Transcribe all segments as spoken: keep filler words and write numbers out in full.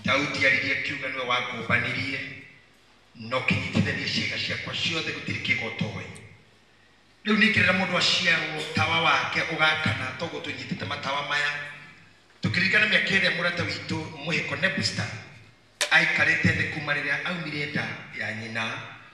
Daudi aliye kiuga niwe wakubanirie no kinyitithania ciĩga ciakwa ciothe gũtirĩ kĩgotoĩ. Rĩu nĩkĩrĩra mũndũ aciarwo tawa wake ũgakana toguo tũnyitĩte matawa maya tũkĩririkana mĩaka ĩrĩa mũrata witũ mũhĩko Nebuchadnezzar aikarĩte thĩ kuma rĩrĩa aumire nda ya nyina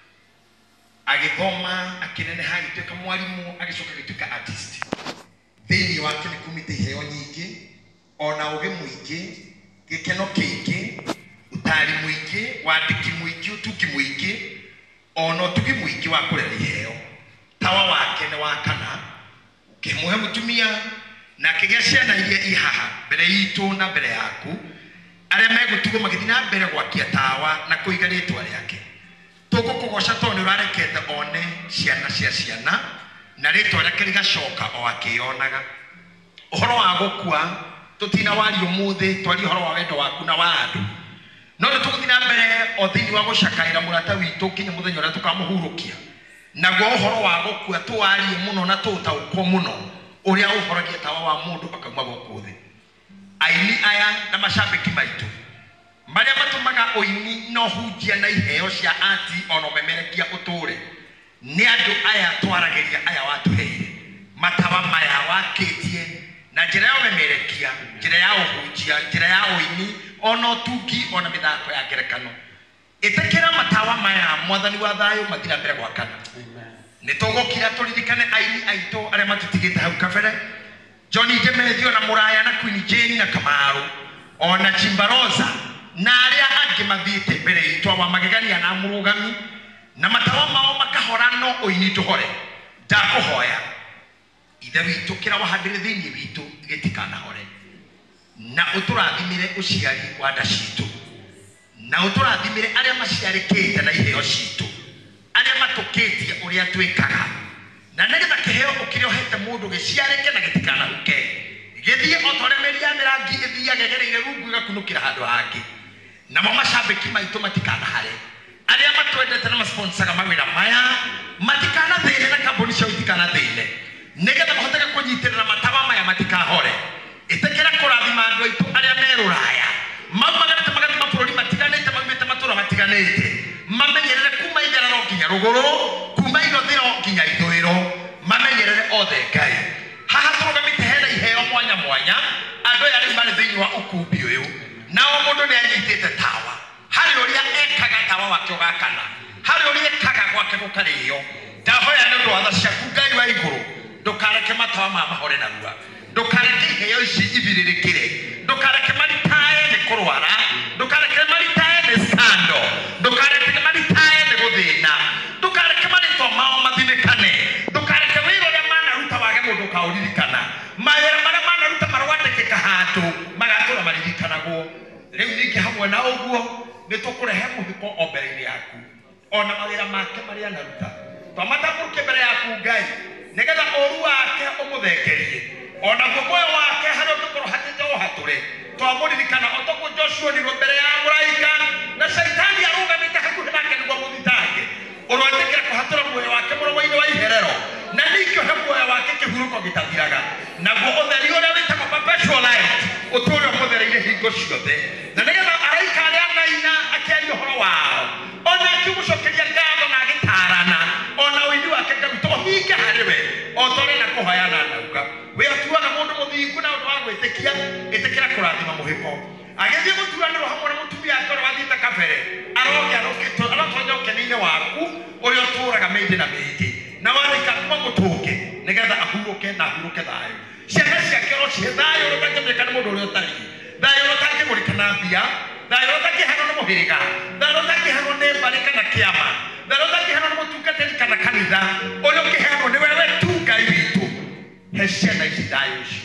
agĩthoma akĩneneha agĩtuĩka mwarimũ agĩcoka agĩtuĩka artist. Thĩinĩ wake nĩ kumĩte iheo nyingĩ ona ũgĩ mũingĩ gĩkeno kĩingĩ ũtari mũingĩ wandĩki mũingĩ ũtugi mũingĩ ona ũtugi mũingĩ wa kũrera iheo. Tawa wake nĩ wakana kĩmũhe mũtumia na kĩgĩa ciana iria ihaha mbere itũ na mbere yaku arĩa megũtugwo magĩthiĩ na mbere gwakia tawa na kũiga rĩtwa rĩake. Tũgũkũgoca tondũ nĩ ũrarekete one ciana cia ciana na rĩtwa rĩake rĩgacoka o akĩonaga. Ũhoro wa gũkua tũtina wari ũmũthĩ twari ũhoro wa wendo waku na wa andũ no nĩ tũgũthiĩ na mbere o thĩinĩ wa gũcakaĩra mũrata witũ nginya mũthenya ũrĩa tũkamũhurũkia. Naguo ũhoro wa gũkua tũwarie mũno na tũtaũkwo mũno ũrĩa ũhoragia tawa wa mũndũ akauma gũkũ thĩ. Aini aya na macambĩki maitũ marĩa matũmaga ũini na ũhunjia na iheo cia ati ona ũmemerekia ũtũũre nĩ andũ aya twaragĩria aya watũheire matawa maya wakĩtie na njĩra ya ũmemerekia, njĩra ya ũhunjia, njĩra ya ũini ona ũtungi ona mĩthako ya ngerekano. Ĩtĩkĩra matawa maya mwathani wa thayũ mathira mbere gwakana. Nĩ tũgũkira tũririkane aini aitũ arĩa matũtigĩte hau kabere Johnny Demethio na Mũraya na Queen Jane na Kamaru ona Chimbaroza na arĩa angĩ mathiĩte mbere itũ wa magegania na mũrũgami na matawa mao makahora no ũini tũhore. Ndakũhoya ithe witũ kĩra wahandĩre thĩinĩ witũ gĩtikanahore na ũtũrathimĩre ũciari wa nda citũ na ũtũrathimĩre arĩa maciarĩkĩte na iheo citũ arĩa matũkĩtie ũrĩa twĩkaga na nĩgetha kĩheo ũkĩrĩohete mũndũ gĩciarĩke na gĩtikanahuke gĩthiĩ o ta ũrĩa mĩri ya mĩrangi ĩthiaga ĩgereire rungu ĩgakunũkĩra handũ hangĩ. Namo macambĩki maitũ matikanahare arĩa matwendete na masponsaga mawĩra maya matikanathĩne na kambuni ciao itikanathĩne nĩgetha mahoteke kũnyitĩrĩra matawa maya matikahore. Ĩtĩkĩra kũrathima andũ aitũ arĩa me Rũraya maumagarĩte magathiĩ mabũrũri matiganĩte maumĩte matũũra matiganĩte mamenyerere kuma itherero nginya rũgũrũ kuma irathĩro nginya ithũĩro mamenyerere othe Ngai. Haha tũrũgamĩte hena iheo mwanya mwanya andũ aya rĩu marĩ thĩinĩ wa ũkumbi ũyũ nao mũndũ nĩ anyitĩte tawa harĩ ũrĩa ekaga tawa wake ũgakana harĩ ũrĩa ekaga gwake gũkarĩo. Ndahoya nĩ ũndũ wa tha ciaku Ngai wa igũrũ ndũkareke matawa ma mahore narua ndũkareke iheo ici ibirĩrĩkĩre ndũkareke maritae nĩ kũrwara ndũkareke maritae nĩ scandal ndũkareke maritae nĩ gũthĩna ndũkareke marĩtwa mao mathimĩkane ndũkareke wĩra ũrĩa manaruta wage mũndũ ũkaũririkana mawĩra marĩa manaruta marwandĩkĩka handũ magatũũra maririkanagwo. Rĩu ningĩ hamwe na ũguo nĩ tũkũrehe mũhĩko o mbere-inĩ yaku ona mawĩra make marĩa anaruta twamatambũrũkie mbere yaku Ngai nĩgetha ũũru wake ũmũthengerie ona muoyo wake harĩ ũngĩkorwo hatĩte o hatũre twamũririkana o toguo Joshua nĩguo mbere ya mũraika na Shaitani arũgamĩte hakuhĩ nake nĩguo mũthitange ũrwetĩkĩra kũhatũra muoyo wake mũromo-inĩ wa iherero na ningĩ ũhe muoyo wake kĩhurũko gĩtathiraga naguo ũtheri ũrĩa wĩtagwo perpetual light ũtũũre ũmũthereire hingo ciothe na nĩgetha araika arĩa anaina akĩaria ũhoro wao ona akĩmũcokeria ngatho na agĩtaarana ona ũini wake ngarutwo hinge harĩ we o tũrĩ na kũhoya na nauga we atuaga mũndũ mũthingu na ũndũ wa gwĩtĩkia ĩtĩkĩra kũrathima mũhĩko agĩthiĩ gũturanĩrwo hamwe na mũtumia wake ũrĩa wathiĩte kabere arogĩa arotonya ũkeni-inĩ waku ũrĩa ũtũũraga mĩndĩ na mĩndĩ na warĩka kuma mũtũnge nĩgetha ahurũke na ahurũke thayũ. Ciana ciake ro cihe thayũ ũrĩa ũtangĩmũrĩka nĩ mũndũ ũrĩa ũtarĩ thayũ ũrĩa ũtangĩmũrĩka na mbia thayũ ũrĩa ũtangĩheanwo nĩ mũhĩrĩga thayũ ũrĩa ũtangĩheanwo nĩ mbarĩ kana kĩama thayũ ũrĩa ũtangĩheanwo nĩ mũtungatĩri kana kanitha ũrĩa ũngĩheanwo nĩ wewe tu Ngai witũ. He ciana ici thayũ ũcio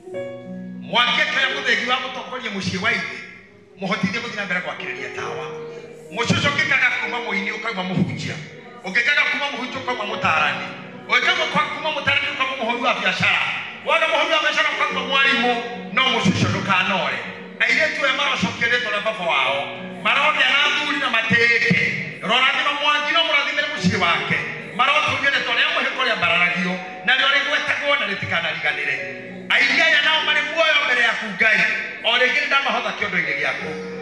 mwangie kĩrĩa mũthengi wa mũtongoria mũciĩ wa ithe mũhotithie gũthiĩ na mbere gwakĩrĩria tawa mũcucu ũngĩkaga kuma mũini ũkauma mũhunjia ũngĩkaga kuma mũhunjia ũkauma mũtaarani ũngĩkaga kuma mũtaarani ũkauma mũhũri wa biacara waga mũhũri wa biacara ũkauma mwarimũ no mũcucu ndũkanore. Airĩtu aya marocokio rĩtwa rĩa baba wao marogĩa na thuri na matĩĩke rorathima Mwangi no mũrathimĩre mũciĩ wake marotũrio rĩtwa rĩa mũhĩko rĩa mbararagio narĩo rĩgwetagwo na rĩtikanariganĩre. Aini aya nao marĩ muoyo mbere yaku Ngai o rĩngĩ nĩ ndamahotha kĩondo-inĩ gĩaku nĩ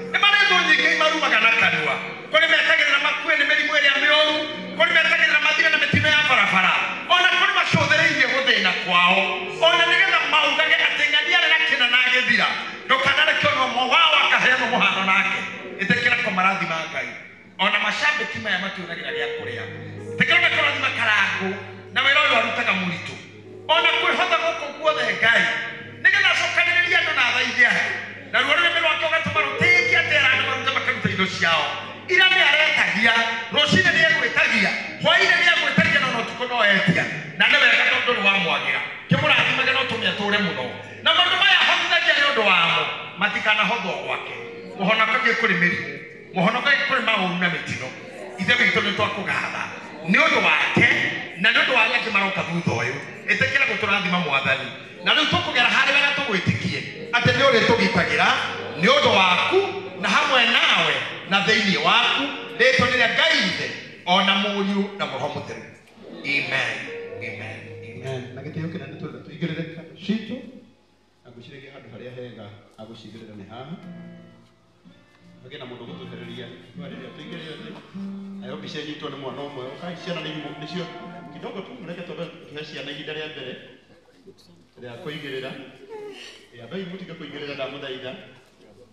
andũ nyingĩ marumaga na kanua kũrĩ metagĩrĩra makue nĩ mĩrimũ ĩrĩa mĩũru kũrĩ metagĩrĩra mathire na mĩtino ya barabara ona kũrĩ macũthĩrĩirie gũthĩna kwao ona nĩgetha maugage atĩ ng'ania na kĩna na gĩthira ndũkanareke ona ũmwe wao akaheanwo mũhano nake ĩtĩkĩra kũmarathima Ngai ona macambĩki maya matiũragĩra gĩa kũrĩa ĩtĩkĩra kũrathima Karangũ na wĩra ũyũ arutaga mũritũ ona kwĩhotha gũkũ guothe Ngai nĩgetha acokanĩrĩria andũ na thaithia na ruo rũrĩmĩ rwake ũgatũma rũtĩkie atĩra andũ maruta makaruta indo ciao ira nĩ aretagia rũcinĩ nĩ egwĩtagia hwaĩ-inĩ nĩ egwĩtagia na ũtukũ no etia na nĩ wega tondũ ndũrĩ wamwagira kĩmũrathimage no tũmĩatũre mũno na maũndũ maya hotithagia nĩ ũndũ wamo matikanahothwo gwake mũhonokagie kũrĩ mĩrimũ mũhonokagie kũrĩ maũru na mĩtino ithe witũ nĩ twakũgatha nĩ ũndũ wake na nĩ ũndũ wa arĩa angĩ maroka thutha ũyũ ĩtĩkĩra gũtũrathima Mwathani na rĩu tũkũgera harĩ wega tũgwĩtĩkie atĩ nĩ ũrĩ tũgitagĩra nĩ ũndũ waku na hamwe nawe na thĩinĩ waku rĩtwa rĩrĩa Ngai ithe ona Mũriũ na Roho Mũtheru amen amen amen na gĩtĩo kĩnene tũrenda tũigĩrĩre kando citũ na ngwĩciragia handũ harĩa hega agũcigĩrĩra nĩ haha hagĩe na mũndũ gũtũherĩria rĩrĩa tũigĩrĩre thĩ nayo mbica ĩnyitwo nĩ mwana ũmwe ũkai ciana nĩcio kidogo tu reke tũbe tũhe ciana ihinda rĩa mbere rĩa kũigĩrĩra andũ aingĩ mũtiga kũigĩrĩra ndamũthaitha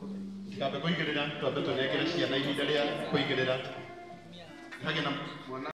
tikambe kũigĩrĩra twambe tũnengere ciana ihinda rĩa kũigĩrĩra hagĩe na mwana